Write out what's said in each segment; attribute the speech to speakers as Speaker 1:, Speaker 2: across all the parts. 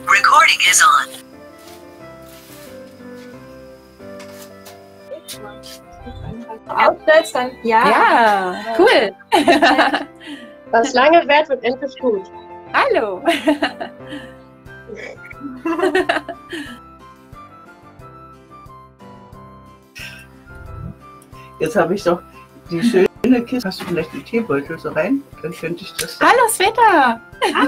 Speaker 1: Recording is on.
Speaker 2: Aus Deutschland, ja.
Speaker 3: Ja, cool.
Speaker 4: Was lange währt, wird endlich gut.
Speaker 3: Hallo.
Speaker 5: Jetzt habe ich doch die schöne Kiste. Hast du vielleicht einen Teebeutel so rein? Dann könnte ich das.
Speaker 3: Hallo Sveta.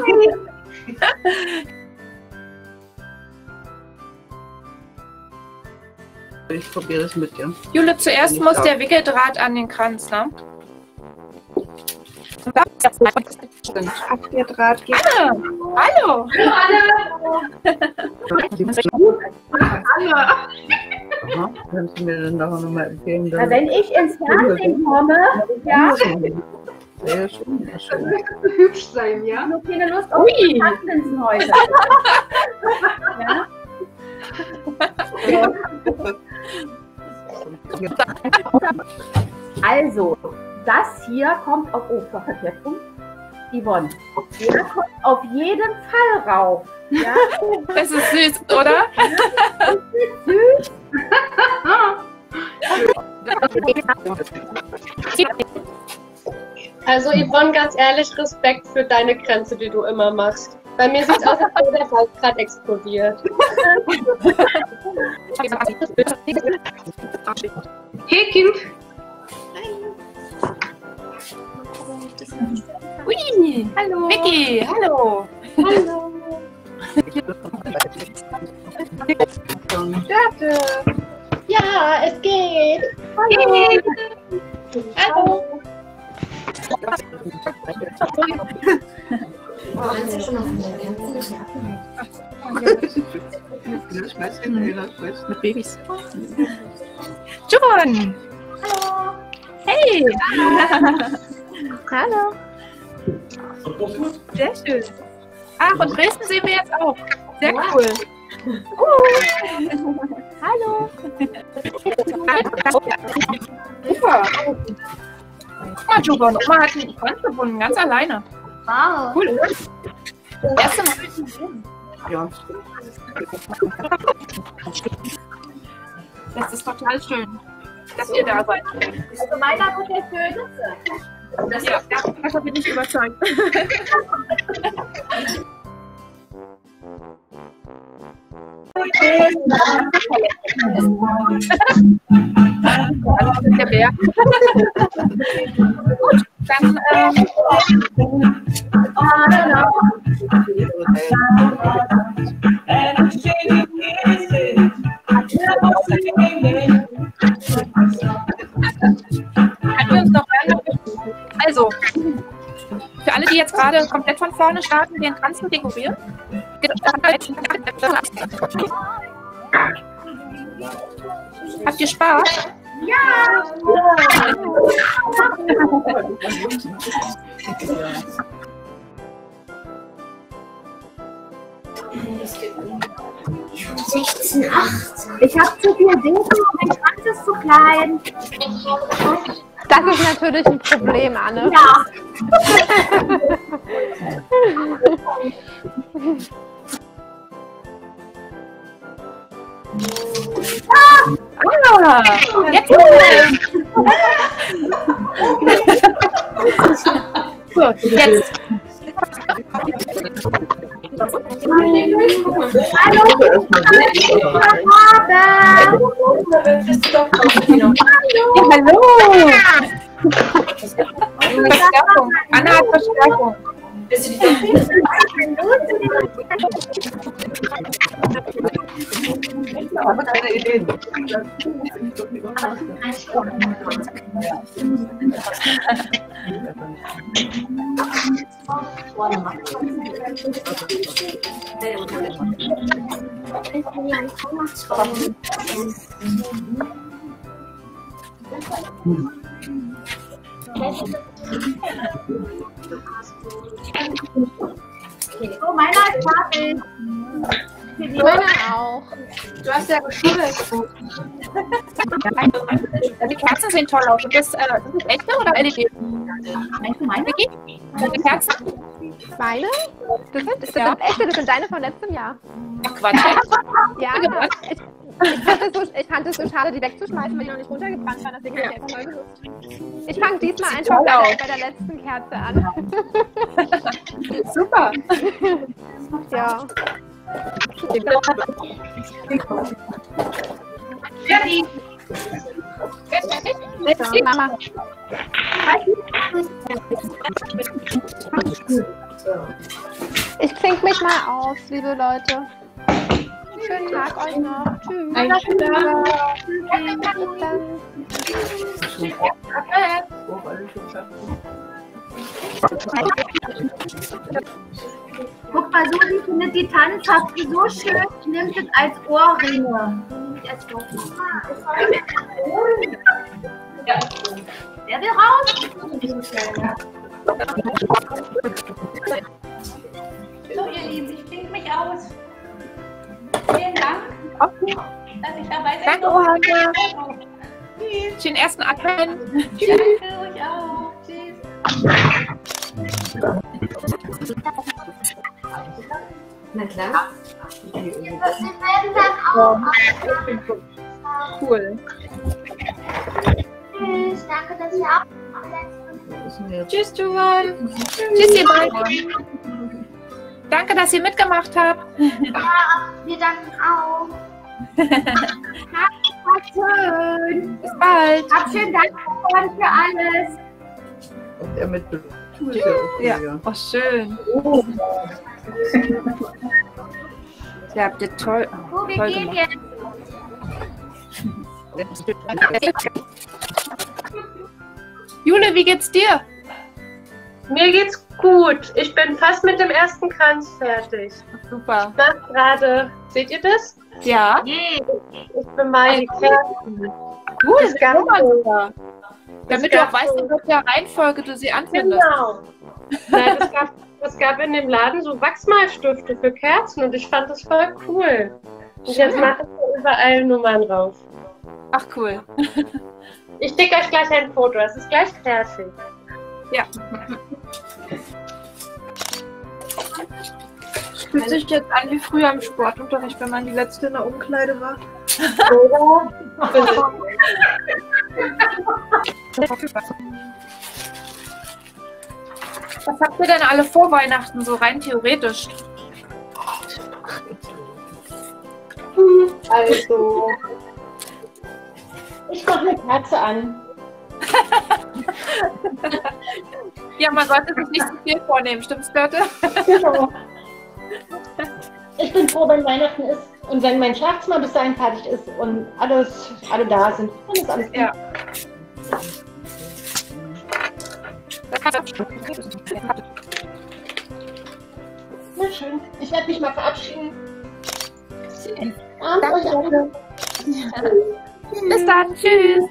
Speaker 5: Ich probiere das mit dir.
Speaker 3: Jule, zuerst muss der Wickeldraht an den Kranz, ne?
Speaker 2: Der Draht geht.
Speaker 3: Hallo.
Speaker 5: Aha, kannst du mir dann noch mal empfehlen?
Speaker 2: Na, wenn ich ins Fernsehen komme, ja,
Speaker 5: Sehr schön, sehr schön.
Speaker 4: Hübsch sein, ja?
Speaker 2: ich habe keine Lust auf
Speaker 3: Ui.
Speaker 2: Tanzen heute. Ja? Also, das hier kommt auf Verkehrspunkt. Yvonne, der kommt auf jeden Fall rauf. Ja?
Speaker 3: Das ist süß, oder?
Speaker 2: Süß.
Speaker 4: Also Yvonne, ganz ehrlich, Respekt für deine Grenze, die du immer machst. Bei mir sieht es aus, als wäre der Bauch gerade explodiert. Hey Kind!
Speaker 3: Ui.
Speaker 2: Hallo.
Speaker 3: Vicky, hallo.
Speaker 2: Hallo. Dörte.
Speaker 4: Ja, es geht!
Speaker 2: Hallo.
Speaker 4: Hallo!
Speaker 3: Mit Babys. John.
Speaker 2: Hallo.
Speaker 3: Hey.
Speaker 2: Hallo.
Speaker 3: Sehr schön. Ach, und Dresden sehen wir jetzt auch. Sehr cool.
Speaker 2: Hallo.
Speaker 3: Super. Guck mal, Jovan, Oma hat einen Freund gefunden, ganz alleine.
Speaker 2: Wow.
Speaker 3: Cool, oder? Das erste Mal.
Speaker 5: Ja.
Speaker 3: Das ist total schön, dass ihr da seid.
Speaker 2: Also meiner wird der schönste.
Speaker 3: Ja, davon bin ich überzeugt. Der Bär. Gut, dann können wir uns noch also, für alle, die jetzt gerade komplett von vorne starten, den Kranz zu dekorieren. Habt ihr Spaß?
Speaker 2: Ja. Ich habe zu viel Deko, mein Kranz ist zu klein.
Speaker 6: Das ist natürlich ein Problem, Anne.
Speaker 2: Ja.
Speaker 3: Ah, jetzt gut, jetzt.
Speaker 2: Hallo.
Speaker 3: Ja, hallo. Verstärkung. Anna hat Verstärkung.
Speaker 5: Ich habe keine Ideen.
Speaker 2: So, meiner ist fertig.
Speaker 6: Meine auch.
Speaker 3: Du hast ja geschummelt. Die Kerzen sehen toll aus. Und sind das echte oder LED?
Speaker 2: Meinst du meine?
Speaker 3: Vicky? Deine Kerzen?
Speaker 6: Meine? Das sind echte, das sind deine von letztem Jahr.
Speaker 3: Ach Quatsch.
Speaker 6: Ja, ich fand es so schade, die wegzuschmeißen, weil die noch nicht runtergebrannt waren. Deswegen habe ich einfach neu benutzt. Ich fange diesmal einfach bei der letzten Kerze an.
Speaker 3: Super.
Speaker 6: Ja.
Speaker 3: Fertig.
Speaker 6: So, Mama. Ich klinge mich mal aus, liebe Leute. Schönen Tag euch noch. Tschüss.
Speaker 2: Guck mal, Susi findet die Tannenzapfen so schön, sie nimmt es als Ohrringe. Wer will raus? So, ihr Lieben, ich klinge mich aus. Vielen Dank,
Speaker 3: Okay.
Speaker 2: dass ich dabei sein
Speaker 3: Danke, Johanna. Schönen ersten Advent.
Speaker 2: Tschüss. Danke, euch auch. Tschüss. Na klar.
Speaker 3: Cool.
Speaker 1: Tschüss, danke, dass ihr auch.
Speaker 3: Tschüss, Johann. Tschüss, ihr beiden. Danke, dass ihr mitgemacht habt.
Speaker 1: Wir danken auch.
Speaker 2: Schön.
Speaker 3: Bis bald.
Speaker 2: Hab schönen Dank für alles.
Speaker 5: Und er mit
Speaker 3: Ja. Oh, schön. Ja, habt ihr toll.
Speaker 2: Wo wir
Speaker 3: Toll
Speaker 2: gehen
Speaker 3: gemacht.
Speaker 2: jetzt.
Speaker 3: Jule, wie geht's dir?
Speaker 4: Mir geht's gut. Ich bin fast mit dem ersten Kranz fertig.
Speaker 3: Super.
Speaker 4: Das gerade, seht ihr das?
Speaker 3: Ja.
Speaker 2: Yeah.
Speaker 4: Ich bemal die Kerzen.
Speaker 3: Cool,
Speaker 4: Das gab
Speaker 3: super. Damit du
Speaker 4: gab
Speaker 3: auch weißt, in welcher Reihenfolge du sie anfindest.
Speaker 4: Genau. Nein, es gab in dem Laden so Wachsmalstifte für Kerzen und ich fand das voll cool. Und jetzt mache ich da überall Nummern drauf.
Speaker 3: Ach, cool.
Speaker 4: Ich schicke euch gleich ein Foto, es ist gleich fertig.
Speaker 3: Ja.
Speaker 7: Fühlt sich jetzt an wie früher im Sportunterricht, wenn man die letzte in der Umkleide war.
Speaker 4: Oder?
Speaker 3: Was habt ihr denn alle vor Weihnachten, so rein theoretisch?
Speaker 4: Also, ich mache eine Kerze an.
Speaker 3: Ja, man sollte sich nicht zu viel vornehmen, stimmt's, Birte?
Speaker 8: Genau. Ich bin froh, wenn Weihnachten ist und wenn mein Schlafzimmer bis dahin fertig ist und alle da sind, dann ist alles gut.
Speaker 3: Ja.
Speaker 8: Na schön. Ich werde mich mal verabschieden. Abend euch alle.
Speaker 3: Bis dann, tschüss.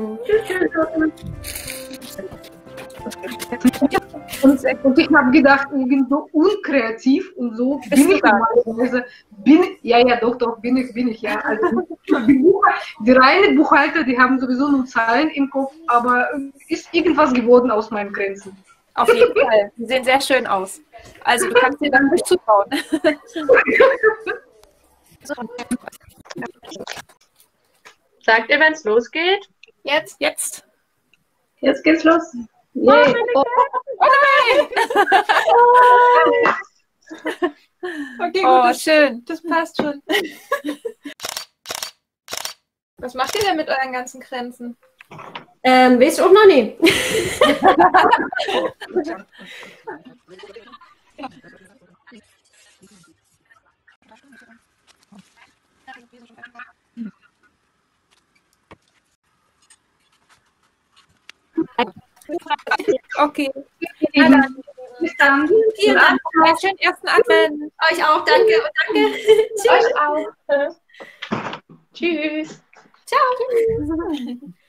Speaker 7: Und ich habe gedacht, ich bin so unkreativ und so
Speaker 3: Bist
Speaker 7: bin
Speaker 3: du
Speaker 7: ich
Speaker 3: gar
Speaker 7: normalerweise. Ja, doch, bin ich, ja. Also, die reine Buchhalter, die haben sowieso nur Zahlen im Kopf, aber ist irgendwas geworden aus meinen Grenzen.
Speaker 3: Auf jeden Fall. Sie sehen sehr schön aus. Also du kannst dir dann nicht zutrauen.
Speaker 4: Sagt ihr, wenn es losgeht?
Speaker 3: Jetzt? Jetzt.
Speaker 7: Jetzt geht's los.
Speaker 3: Yay. Oh nein!
Speaker 7: Okay,
Speaker 3: Oh,
Speaker 7: gut,
Speaker 3: schön.
Speaker 7: das passt schon. Was macht ihr denn mit euren ganzen Grenzen?
Speaker 8: Weißt du auch noch nicht?
Speaker 3: Okay. Na dann.
Speaker 7: Bis dann.
Speaker 3: Vielen Dank. Einen schönen ersten Advent.
Speaker 8: Euch auch, danke. Danke.
Speaker 4: Euch auch. Tschüss.
Speaker 3: Ciao.